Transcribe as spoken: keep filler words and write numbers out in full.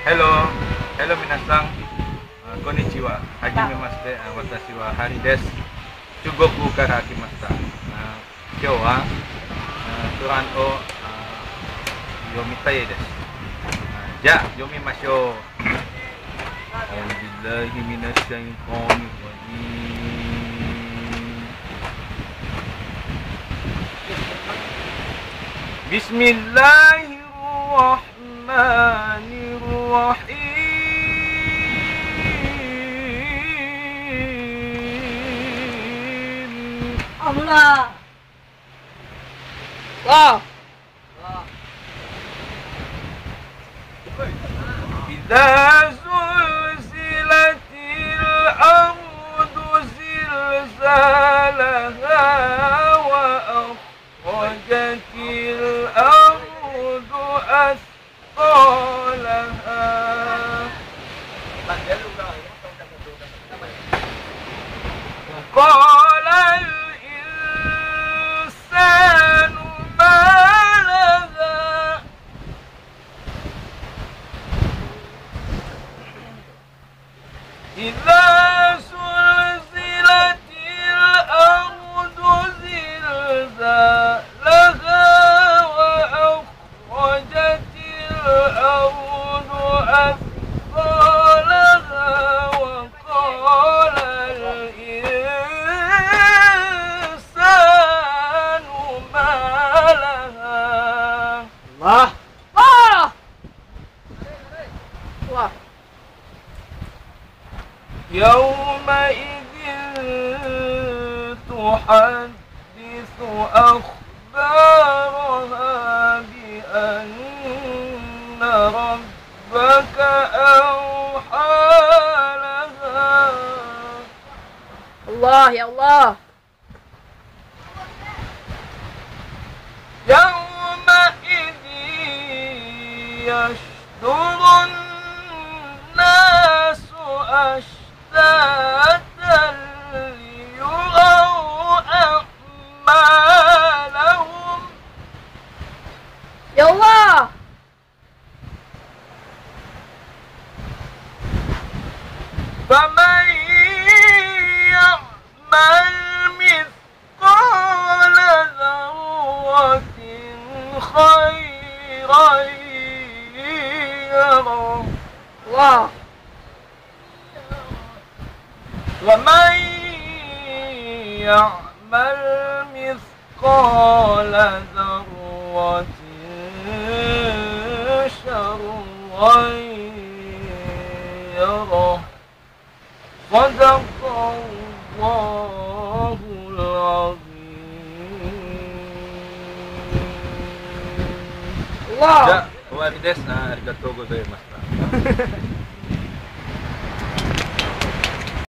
Hello, hello minasan. Uh, konnichiwa. Hajime mashite. Uh, watashi wa Hari desu. Chugoku kara akimashita. Uh, Kyou wa uh, Quran o uh, yomitai desu. Uh, ja, yomimashou. Auzubillahi minasyaitonir rajim. Bismillahirrahmanirrahim. Allah. Wow. Idza zulzilatil ardu zilzalaha wa akhrajatil ardu athqalaha. قال الإنسان ما لها إذا زلزلت الأرض زلزالها وأخرجت الأرض أثقالها وقال الإنسان ما لها. Allah. Allah. Allah. يومئذ تحدث أخبارها بأن ربك أوحى لها. Allah ya Allah. يومئذ يصدر الناس أشتاتا ليروا أعمالهم. Ya Allah. فمن يعمل مثقال ذرة خيرا يره Allah. ومن يعمل مثقال ذرة شرا يره. صدق الله العظيم. Allah. じゃあ終わりです。ありがとうございました。